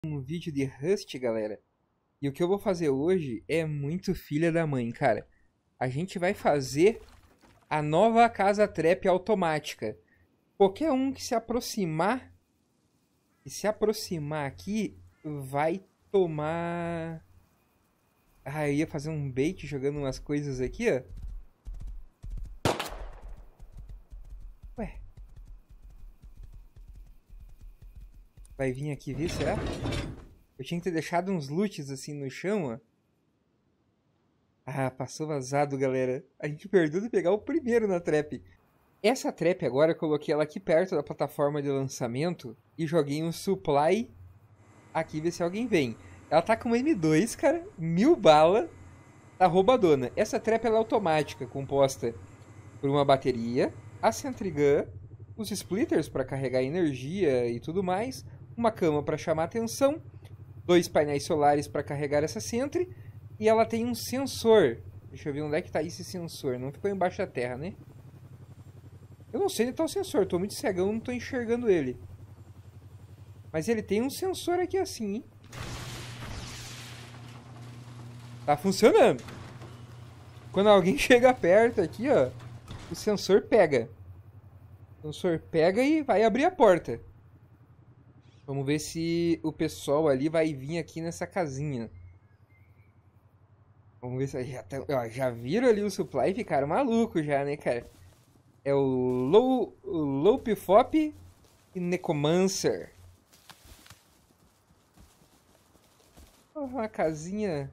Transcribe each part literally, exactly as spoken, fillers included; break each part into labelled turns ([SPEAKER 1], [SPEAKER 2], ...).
[SPEAKER 1] Um vídeo de Rust, galera. E o que eu vou fazer hoje é muito filha da mãe, cara. A gente vai fazer a nova casa trap automática. Qualquer um que se aproximar, que se aproximar aqui, vai tomar... Ah, eu ia fazer um bait jogando umas coisas aqui, ó. Ué. Vai vir aqui ver, será? Eu tinha que ter deixado uns loots assim no chão, ó. Ah, passou vazado, galera. A gente perdeu de pegar o primeiro na trap. Essa trap agora eu coloquei ela aqui perto da plataforma de lançamento e joguei um supply aqui, ver se alguém vem. Ela tá com uma M dois, cara, mil bala, tá roubadona. Essa trap ela é automática, composta por uma bateria, a Sentry Gun, os splitters para carregar energia e tudo mais, uma cama para chamar atenção, dois painéis solares para carregar essa Sentry, e ela tem um sensor. Deixa eu ver onde é que tá esse sensor. Não ficou embaixo da terra, né? Eu não sei onde tá o sensor, tô muito cegão, não tô enxergando ele. Mas ele tem um sensor aqui assim, hein? Tá funcionando. Quando alguém chega perto aqui, ó, o sensor pega. O sensor pega e vai abrir a porta. Vamos ver se o pessoal ali vai vir aqui nessa casinha. Vamos ver se... Já, tá, ó, já viram ali o supply e ficaram malucos já, né, cara? É o Low, o Lopefop e Necromancer. Oh, uma casinha...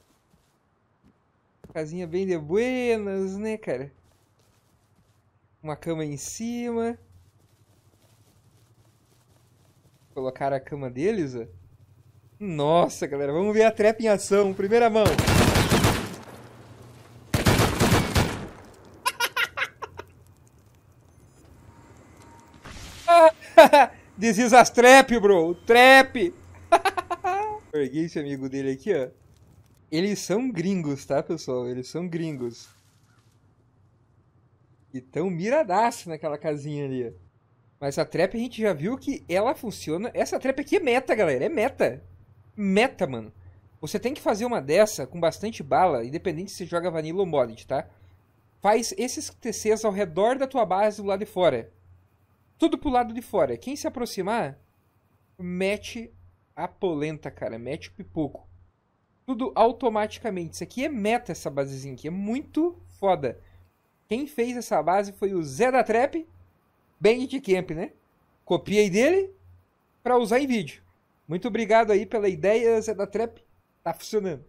[SPEAKER 1] Casinha bem de buenas, né, cara? Uma cama em cima. Colocaram a cama deles, ó. Nossa, galera, vamos ver a trap em ação. Primeira mão. This is a trap, bro. Trap. Peguei esse amigo dele aqui, ó. Eles são gringos, tá, pessoal? Eles são gringos. E tão miradaço naquela casinha ali, ó. Mas a trap a gente já viu que ela funciona. Essa trap aqui é meta, galera. É meta. Meta, mano. Você tem que fazer uma dessa com bastante bala, independente se você joga vanilla ou modded, tá? Faz esses T Cs ao redor da tua base do lado de fora. Tudo pro lado de fora. Quem se aproximar, mete a polenta, cara. Mete o pipoco. Tudo automaticamente. Isso aqui é meta, essa basezinha aqui. É muito foda. Quem fez essa base foi o Zé da Trap, Bandit Camp, né? Copiei dele pra usar em vídeo. Muito obrigado aí pela ideia, Zé da Trap. Tá funcionando.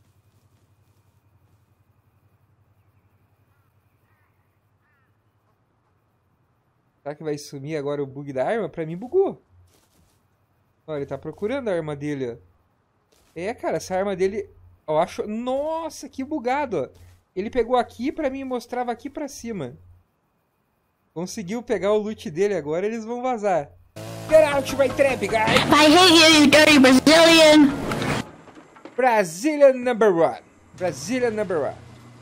[SPEAKER 1] Será que vai sumir agora o bug da arma? Pra mim bugou. Olha, ele tá procurando a arma dele, ó. É, cara, essa arma dele... Eu acho... Nossa, que bugado, ó. Ele pegou aqui pra mim e mostrava aqui pra cima. Conseguiu pegar o loot dele agora, eles vão vazar. Get out my trap, guys!
[SPEAKER 2] I hate you, you dirty Brazilian!
[SPEAKER 1] Brazilian number one. Brazilian number one.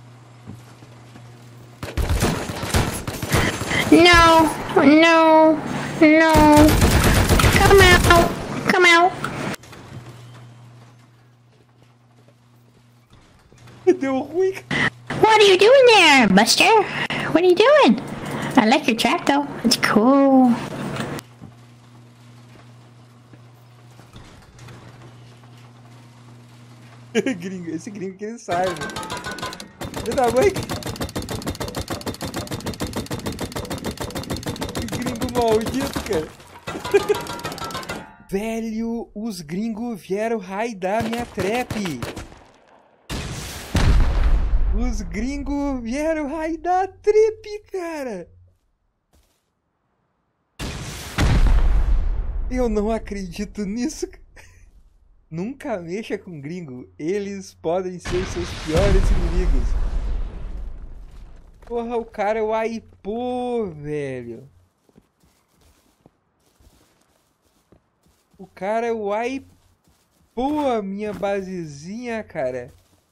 [SPEAKER 2] No, no, no. Come out, come out.
[SPEAKER 1] Deu ruim.
[SPEAKER 2] What are you doing there, Buster? What are you doing? I like your trap though. It's cool.
[SPEAKER 1] Gringo, esse gringo que ele sai, né? Filho da mãe. Que gringo maldito, cara. Velho, os gringos vieram raidar minha trap. Os gringos vieram raidar a trap, cara. Eu não acredito nisso. Nunca mexa com gringo. Eles podem ser seus piores inimigos. Porra, o cara wipou, velho. O cara wipou a minha basezinha, cara.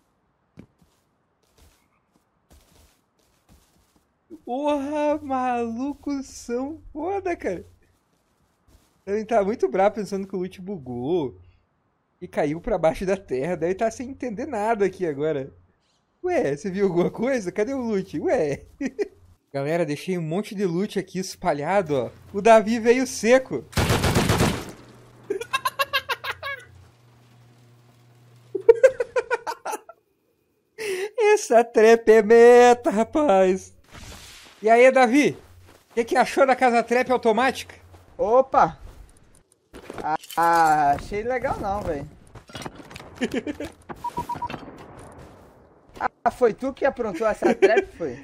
[SPEAKER 1] Porra, malucos são foda, cara. Ele tá muito bravo pensando que o loot bugou. E caiu pra baixo da terra. Deve estar sem entender nada aqui agora. Ué, você viu alguma coisa? Cadê o loot? Ué. Galera, deixei um monte de loot aqui espalhado, ó. O Davi veio seco. Essa trap é meta, rapaz. E aí, Davi? O que, que achou da casa trap automática?
[SPEAKER 3] Opa! Ah, ah, achei legal não, velho. Ah, foi tu que aprontou essa trap, foi?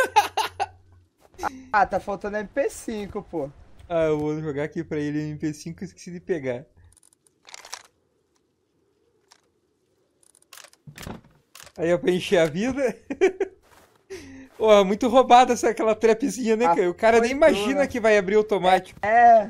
[SPEAKER 3] Ah, tá faltando M P cinco, pô.
[SPEAKER 1] Ah, eu vou jogar aqui pra ele M P cinco e esqueci de pegar. Aí é pra encher a vida. Pô, muito roubada essa aquela trapzinha, né, cara? O cara nem imagina né? que vai abrir automático.
[SPEAKER 3] É.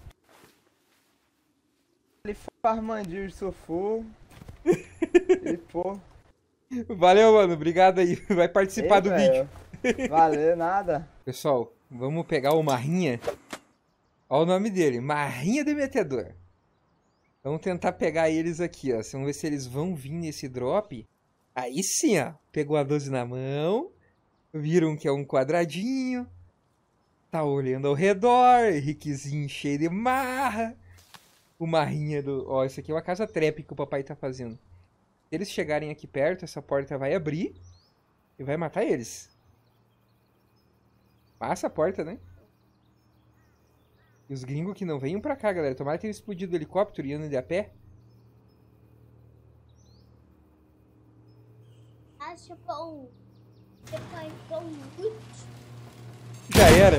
[SPEAKER 3] Ele farmandio de sulfur. E pô.
[SPEAKER 1] Valeu, mano. Obrigado aí. Vai participar Ei, do
[SPEAKER 3] véio.
[SPEAKER 1] vídeo.
[SPEAKER 3] Valeu, nada.
[SPEAKER 1] Pessoal, vamos pegar o Marrinha. Olha o nome dele. Marrinha Demetedor. Vamos tentar pegar eles aqui, ó. Vamos ver se eles vão vir nesse drop. Aí sim, ó. Pegou a doze na mão. Viram que é um quadradinho. Tá olhando ao redor. Henriquezinho cheio de marra. O Marrinha do... Ó, isso aqui é uma casa trap que o papai tá fazendo. Se eles chegarem aqui perto, essa porta vai abrir. E vai matar eles. Passa a porta, né? E os gringos que não venham pra cá, galera. Tomara que tenham explodido o helicóptero e andem de a pé.
[SPEAKER 4] Acho bom. Depois bom muito.
[SPEAKER 1] Já era.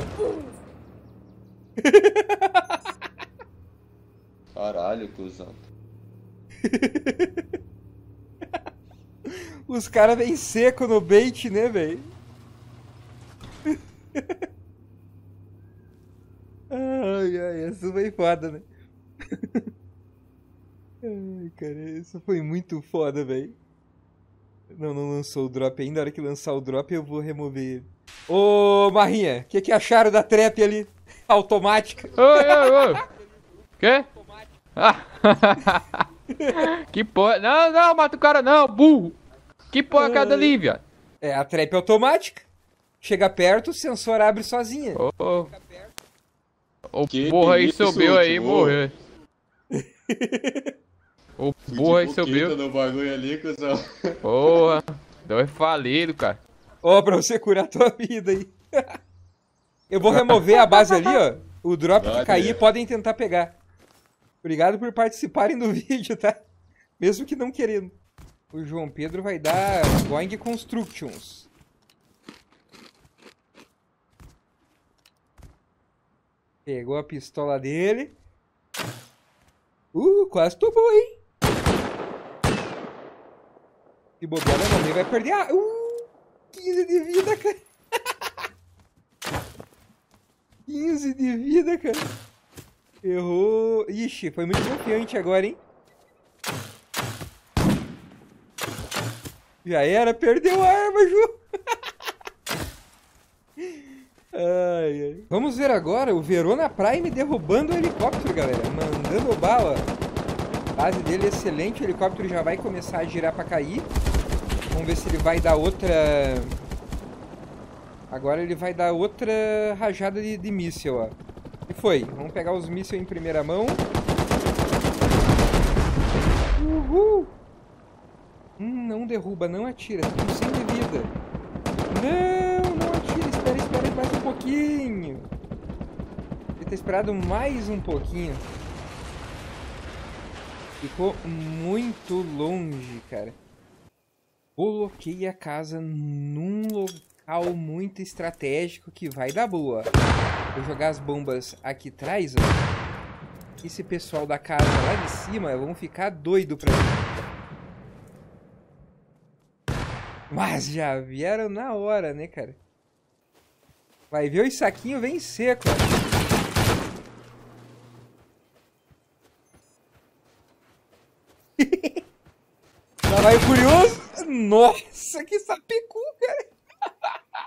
[SPEAKER 5] Caralho, cuzão.
[SPEAKER 1] Os caras vêm seco no bait, né, velho? Ai, ai, essa foi foda, né? Ai, cara, isso foi muito foda, velho. Não, não lançou o drop ainda. Na hora que lançar o drop, eu vou remover ele. Ô, Marrinha, o que, que acharam da trap ali? Automática.
[SPEAKER 6] Oi, oi, oi. Quê? Ah. Que porra. Não, não, mata o cara não, burro. Que porra é cada ali, viado?
[SPEAKER 1] É a trap automática. Chega perto, o sensor abre sozinha.
[SPEAKER 6] Ô, oh. O
[SPEAKER 5] Que
[SPEAKER 6] porra aí
[SPEAKER 5] isso,
[SPEAKER 6] subiu aí,
[SPEAKER 5] tipo...
[SPEAKER 6] morreu. O porra aí
[SPEAKER 5] Fui de
[SPEAKER 6] subiu.
[SPEAKER 5] no bagulho ali, cuzão.
[SPEAKER 6] Porra, deu falido, cara.
[SPEAKER 1] Ó, oh, pra você curar a tua vida aí. Eu vou remover a base ali, ó. O drop
[SPEAKER 5] Vai,
[SPEAKER 1] que cair,
[SPEAKER 5] é.
[SPEAKER 1] podem tentar pegar. Obrigado por participarem do vídeo, tá? Mesmo que não querendo. O João Pedro vai dar Going Constructions. Pegou a pistola dele. Uh, quase tomou, hein? E bobear não, ele vai perder a... Uh, quinze de vida, cara. quinze de vida, cara. Errou. Ixi, foi muito confiante agora, hein? Já era, perdeu a arma, Ju. Ai, ai. Vamos ver agora o Verona Prime derrubando o helicóptero, galera. Mandando bala. A base dele é excelente, o helicóptero já vai começar a girar pra cair. Vamos ver se ele vai dar outra... Agora ele vai dar outra rajada de, de míssil, ó. E foi. Vamos pegar os mísseis em primeira mão. Uhul! Hum, não derruba, não atira. Tá com cem de vida. Não, não atira. Espera, espera mais um pouquinho. Ele ter esperado mais um pouquinho. Ficou muito longe, cara. Coloquei a casa num local muito estratégico que vai dar boa. Vou jogar as bombas aqui atrás, ó. Esse pessoal da casa lá de cima vão ficar doido pra mim. Mas já vieram na hora, né, cara? Vai ver os saquinhos vem seco, ó. Lá vai o curioso. Nossa, que sapecu, cara.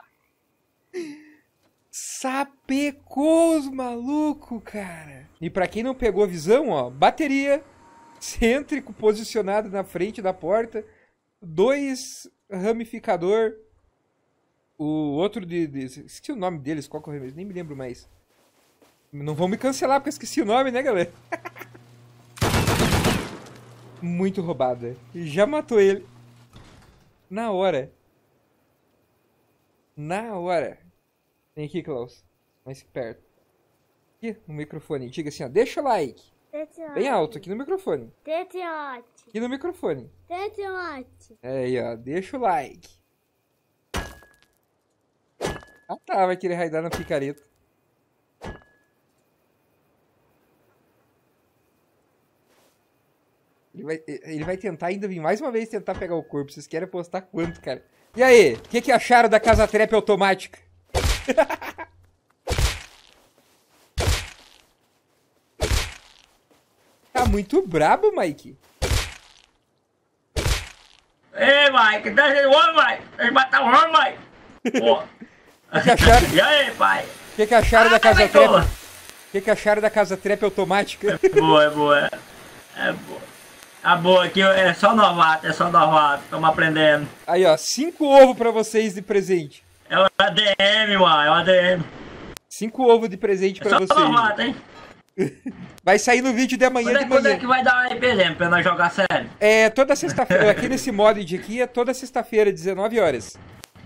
[SPEAKER 1] Sapecou os malucos, cara. E pra quem não pegou a visão, ó, bateria, excêntrico posicionado na frente da porta, dois ramificador, o outro de, de... esqueci o nome deles, qual que é o nem me lembro mais. Não vão me cancelar porque eu esqueci o nome, né, galera? Muito roubada. Já matou ele. Na hora. Na hora. Vem aqui, Klaus. Mais perto. Aqui no microfone. Diga assim, ó. Deixa o like. Bem alto, aqui no microfone. Aqui no microfone. É aí, ó. Deixa o like. Ah, tá. Vai querer raidar na picareta. Ele vai, ele vai tentar ainda vir mais uma vez tentar pegar o corpo. Vocês querem apostar quanto, cara? E aí? O que, que acharam da casa trap automática? Tá muito brabo, Mike.
[SPEAKER 7] Ei, Mike, deixa o homem, Mike. Deixa eu matar o homem, Mike. Pô.
[SPEAKER 1] O que, que acharam?
[SPEAKER 7] E aí, pai?
[SPEAKER 1] O que, que acharam
[SPEAKER 7] ah,
[SPEAKER 1] da casa trap?
[SPEAKER 7] O
[SPEAKER 1] que, que acharam da casa trap automática?
[SPEAKER 7] É boa, é boa. É boa. A boa aqui é só novato, é só novato. Estamos aprendendo.
[SPEAKER 1] Aí, ó. Cinco ovos pra vocês de presente.
[SPEAKER 7] É o A D M, mano. É o A D M.
[SPEAKER 1] Cinco ovos de presente pra
[SPEAKER 7] é só
[SPEAKER 1] vocês.
[SPEAKER 7] novato, hein?
[SPEAKER 1] Vai sair no vídeo de amanhã
[SPEAKER 7] quando é,
[SPEAKER 1] de manhã.
[SPEAKER 7] Quando é que vai dar o R P G pra nós jogar sério?
[SPEAKER 1] É toda sexta-feira. Aqui nesse mod de aqui é toda sexta-feira, dezenove horas.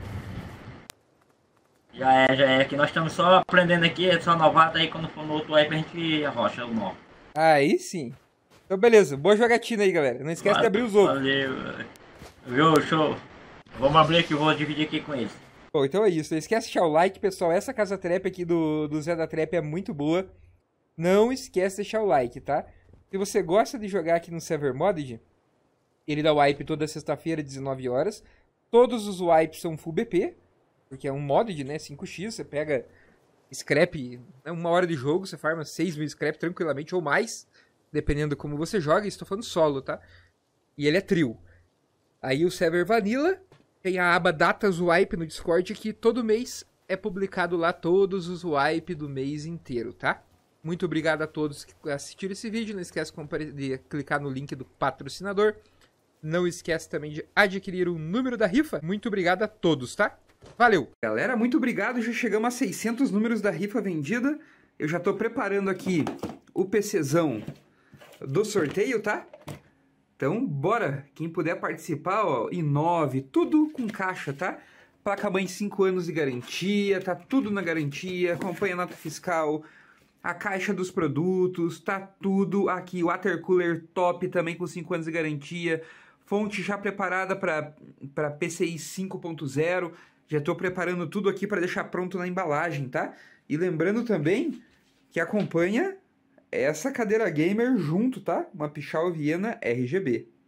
[SPEAKER 7] Já é, já é. Aqui nós estamos só aprendendo aqui, é só novato. Aí quando for no outro wipe a gente arrocha o nó.
[SPEAKER 1] Aí sim. Então beleza, boa jogatina aí, galera. Não esquece
[SPEAKER 7] Valeu,
[SPEAKER 1] de abrir os ovos.
[SPEAKER 7] Valeu. Viu, show. Vamos abrir aqui, vou dividir aqui com eles.
[SPEAKER 1] Bom, então é isso. Não esquece de deixar o like, pessoal. Essa casa trap aqui do, do Zé da Trap é muito boa. Não esquece de deixar o like, tá? Se você gosta de jogar aqui no Server Modded, ele dá wipe toda sexta-feira, dezenove horas. Todos os wipes são full B P, porque é um modded, né? cinco x, você pega scrap, uma hora de jogo, você farma seis mil scrap tranquilamente, ou mais, dependendo de como você joga. Estou falando solo, tá? E ele é trio. Aí o Server Vanilla tem a aba Datas Wipe no Discord, que todo mês é publicado lá todos os wipe do mês inteiro, tá? Muito obrigado a todos que assistiram esse vídeo. Não esquece de clicar no link do patrocinador. Não esquece também de adquirir o número da rifa. Muito obrigado a todos, tá? Valeu! Galera, muito obrigado. Já chegamos a seiscentos números da rifa vendida. Eu já tô preparando aqui o PCzão do sorteio, tá? Então, bora! Quem puder participar, ó, i nove, tudo com caixa, tá? Placa-mãe cinco anos de garantia, tá tudo na garantia, acompanha a nota fiscal, a caixa dos produtos, tá tudo aqui. Water cooler top também com cinco anos de garantia, fonte já preparada para P C I cinco ponto zero, já estou preparando tudo aqui para deixar pronto na embalagem, tá? E lembrando também que acompanha essa cadeira gamer junto, tá? Uma Pichau Viena R G B.